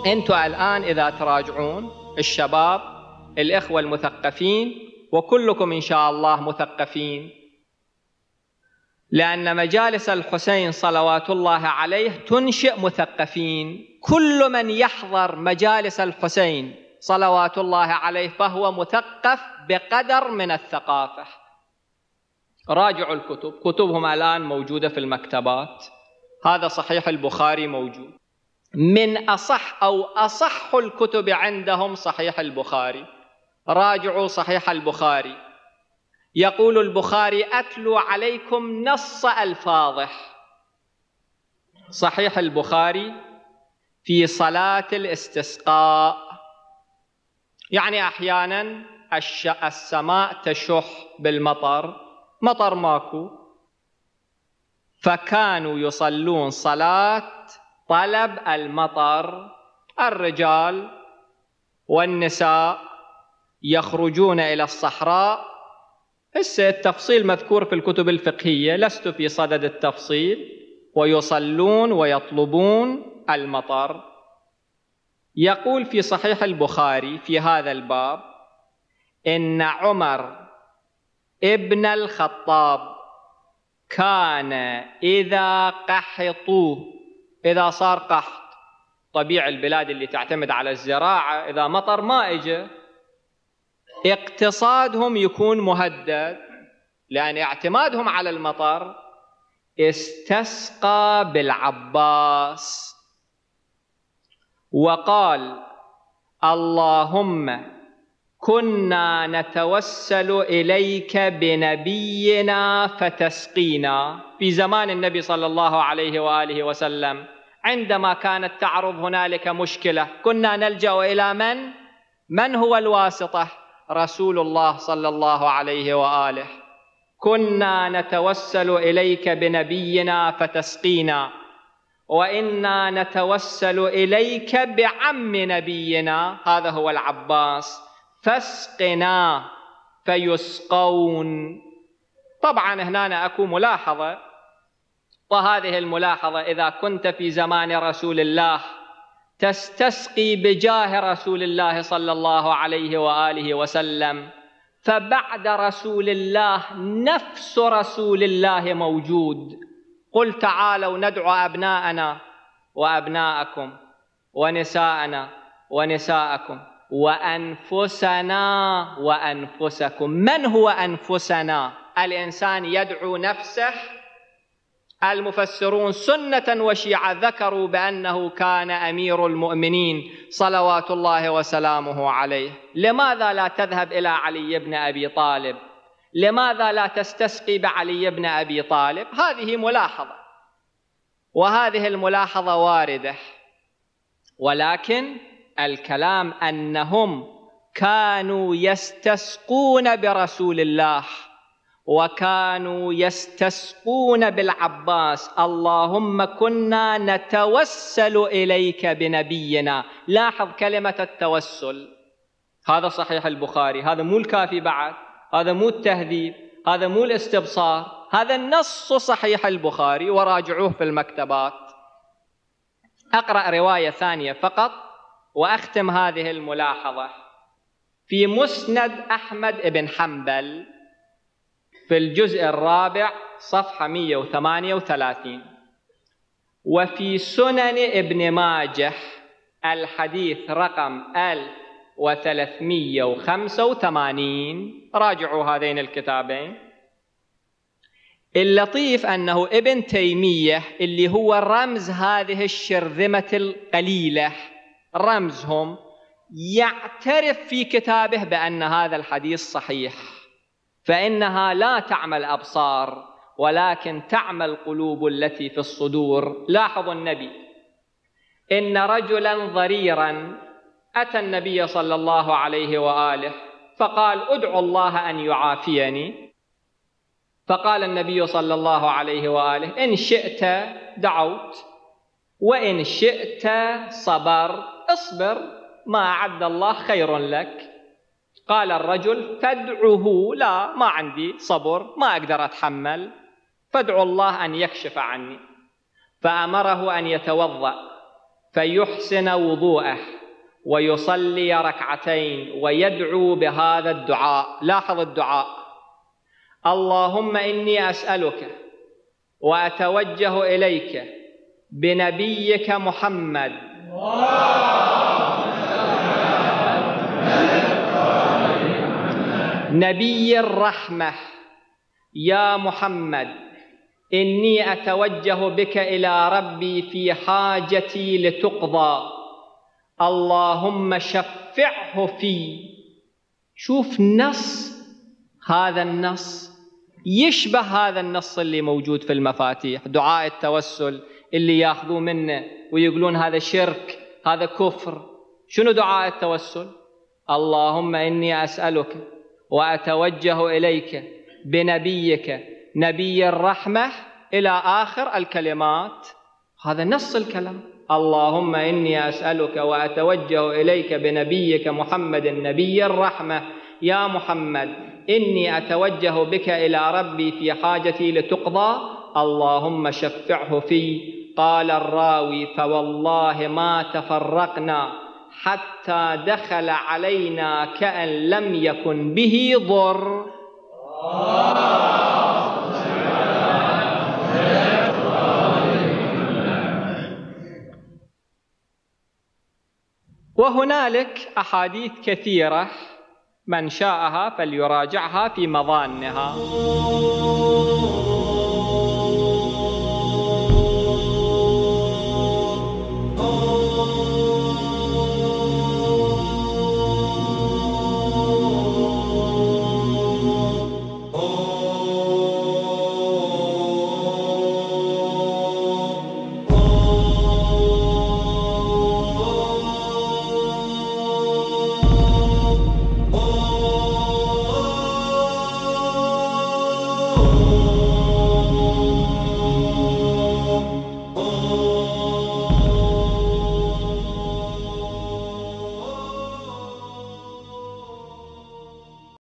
أنتوا الآن إذا تراجعون الشباب الإخوة المثقفين، وكلكم إن شاء الله مثقفين، لأن مجالس الحسين صلوات الله عليه تنشئ مثقفين. كل من يحضر مجالس الحسين صلوات الله عليه فهو مثقف بقدر من الثقافة. راجعوا الكتب، كتبهم الآن موجودة في المكتبات. هذا صحيح البخاري موجود، من أصح الكتب عندهم صحيح البخاري. راجعوا صحيح البخاري. يقول البخاري: أتلو عليكم نص ألفاظه. صحيح البخاري في صلاة الاستسقاء، يعني أحيانا السماء تشح بالمطر، مطر ماكو، فكانوا يصلون صلاة طلب المطر. الرجال والنساء يخرجون إلى الصحراء. التفصيل مذكور في الكتب الفقهية، لست في صدد التفصيل. ويصلون ويطلبون المطر. يقول في صحيح البخاري في هذا الباب: إن عمر ابن الخطاب كان إذا قحطوا، إذا صار قحط، طبيعي البلاد اللي تعتمد على الزراعة إذا مطر ما إجا اقتصادهم يكون مهدد، لأن اعتمادهم على المطر، استسقى بالعباس وقال: اللهم كنا نتوسل إليك بنبينا فتسقينا. في زمان النبي صلى الله عليه وآله وسلم عندما كانت تعرض هنالك مشكلة كنا نلجأ إلى من هو الواسطة؟ رسول الله صلى الله عليه وآله. كنا نتوسل إليك بنبينا فتسقينا، وإنا نتوسل إليك بعم نبينا، هذا هو العباس، فاسقنا فيسقون. طبعا هنا أكو ملاحظة، وهذه الملاحظة: إذا كنت في زمان رسول الله تستسقي بجاه رسول الله صلى الله عليه وآله وسلم، فبعد رسول الله نفس رسول الله موجود. قل تعالوا ندعو أبناءنا وأبناءكم ونساءنا ونساءكم وأنفسنا وأنفسكم. من هو أنفسنا؟ الإنسان يدعو نفسه. المفسرون سنة وشيعة ذكروا بأنه كان أمير المؤمنين صلوات الله وسلامه عليه. لماذا لا تذهب إلى علي بن أبي طالب؟ لماذا لا تستسقي بعلي بن أبي طالب؟ هذه ملاحظة، وهذه الملاحظة واردة، ولكن الكلام أنهم كانوا يستسقون برسول الله، وكانوا يستسقون بالعباس. اللهم كنا نتوسل إليك بنبينا. لاحظ كلمة التوسل، هذا صحيح البخاري، هذا مو الكافي بعد، هذا مو التهذيب، هذا مو الاستبصار، هذا النص صحيح البخاري، وراجعوه في المكتبات. أقرأ رواية ثانية فقط وأختم هذه الملاحظة. في مسند أحمد بن حنبل في الجزء الرابع صفحة 138، وفي سنن ابن ماجه الحديث رقم 1385. راجعوا هذين الكتابين. اللطيف أنه ابن تيمية اللي هو رمز هذه الشرذمة القليلة، رمزهم، يعترف في كتابه بأن هذا الحديث صحيح، فإنها لا تعمى الأبصار ولكن تعمى القلوب التي في الصدور. لاحظوا النبي: إن رجلا ضريرا أتى النبي صلى الله عليه وآله فقال: ادعو الله أن يعافيني. فقال النبي صلى الله عليه وآله: إن شئت دعوت وإن شئت صبر، اصبر، ما أعد الله خير لك. قال الرجل: فادعه. لا، ما عندي صبر، ما أقدر أتحمل، فادعو الله أن يكشف عني. فأمره أن يتوضأ فيحسن وضوءه ويصلي ركعتين ويدعو بهذا الدعاء. لاحظ الدعاء: اللهم إني أسألك وأتوجه إليك بنبيك محمد نبي الرحمة يا محمد، إني أتوجه بك إلى ربي في حاجتي لتقضى، اللهم شفعه في. شوف نص، هذا النص يشبه هذا النص اللي موجود في المفاتيح، دعاء التوسل اللي ياخذوا منه ويقولون هذا شرك، هذا كفر. شنو دعاء التوسل؟ اللهم إني أسألك وأتوجه إليك بنبيك نبي الرحمة إلى آخر الكلمات. هذا نص الكلام: اللهم إني أسألك وأتوجه إليك بنبيك محمد نبي الرحمة يا محمد، إني أتوجه بك إلى ربي في حاجتي لتقضى، اللهم شفعه في. قال الراوي: فوالله ما تفرقنا حتى دخل علينا كأن لم يكن به ضر. وهنالك أحاديث كثيرة، من شاءها فليراجعها في مظانها.